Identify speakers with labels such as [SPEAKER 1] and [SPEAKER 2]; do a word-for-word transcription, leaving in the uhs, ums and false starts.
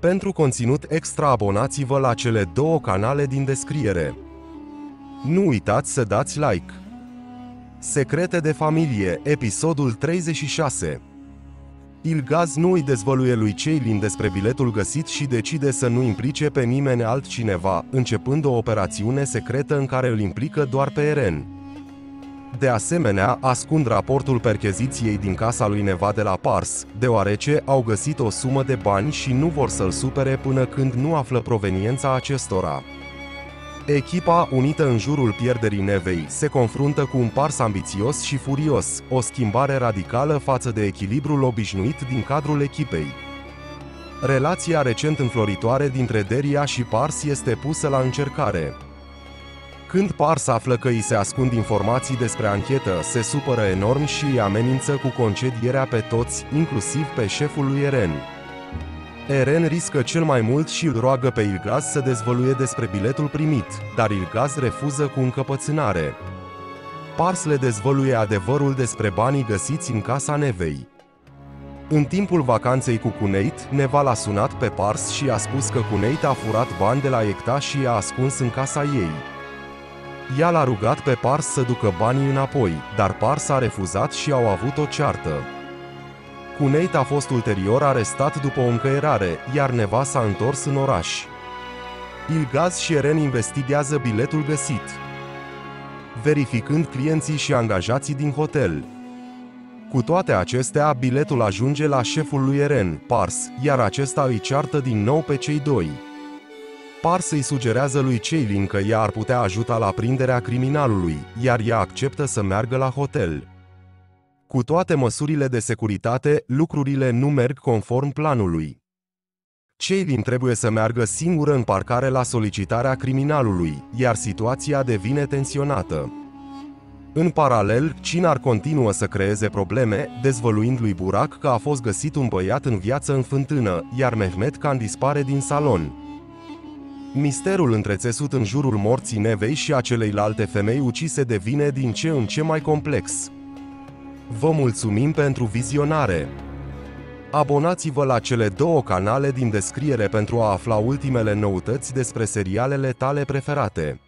[SPEAKER 1] Pentru conținut extra abonați-vă la cele două canale din descriere. Nu uitați să dați like. Secrete de familie, episodul treizeci și șase. Ilgaz nu îi dezvăluie lui Ceylin despre biletul găsit și decide să nu implice pe nimeni altcineva, începând o operațiune secretă în care îl implică doar pe Eren. De asemenea, ascund raportul percheziției din casa lui Neva de la Pars, deoarece au găsit o sumă de bani și nu vor să-l supere până când nu află proveniența acestora. Echipa, unită în jurul pierderii Nevei, se confruntă cu un Pars ambițios și furios, o schimbare radicală față de echilibrul obișnuit din cadrul echipei. Relația recent înfloritoare dintre Deria și Pars este pusă la încercare. Când Pars află că îi se ascund informații despre anchetă, se supără enorm și îi amenință cu concedierea pe toți, inclusiv pe șeful lui Eren. Eren riscă cel mai mult și îl roagă pe Ilgaz să dezvăluie despre biletul primit, dar Ilgaz refuză cu încăpățânare. Pars le dezvăluie adevărul despre banii găsiți în casa Nevei. În timpul vacanței cu Cuneit, Neva l-a sunat pe Pars și a spus că Cuneit a furat bani de la Yekta și i-a ascuns în casa ei. Ea l-a rugat pe Pars să ducă banii înapoi, dar Pars a refuzat și au avut o ceartă. Cuneit a fost ulterior arestat după o încăierare, iar Neva s-a întors în oraș. Ilgaz și Eren investigează biletul găsit, verificând clienții și angajații din hotel. Cu toate acestea, biletul ajunge la șeful lui Eren, Pars, iar acesta îi ceartă din nou pe cei doi. Pars îi sugerează lui Ceylin că ea ar putea ajuta la prinderea criminalului, iar ea acceptă să meargă la hotel. Cu toate măsurile de securitate, lucrurile nu merg conform planului. Ceylin trebuie să meargă singură în parcare la solicitarea criminalului, iar situația devine tensionată. În paralel, Chinar continuă să creeze probleme, dezvăluind lui Burak că a fost găsit un băiat în viață în fântână, iar Mehmet Khan dispare din salon. Misterul întrețesut în jurul morții Nevei și a celeilalte femei ucise devine din ce în ce mai complex. Vă mulțumim pentru vizionare! Abonați-vă la cele două canale din descriere pentru a afla ultimele noutăți despre serialele tale preferate.